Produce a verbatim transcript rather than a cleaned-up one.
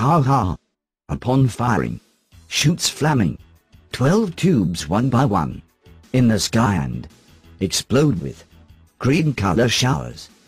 Ha ha. Upon firing, shoots flaming, twelve tubes one by one, in the sky and explode with green color showers.